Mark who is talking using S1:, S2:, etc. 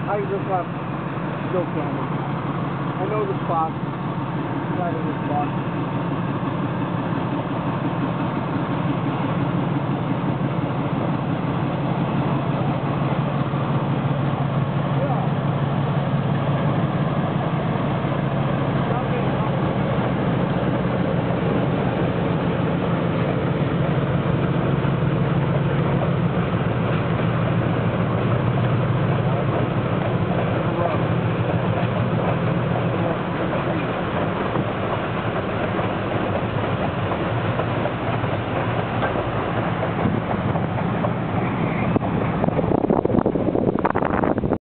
S1: I just have still candy. I know the spot. Inside of this box.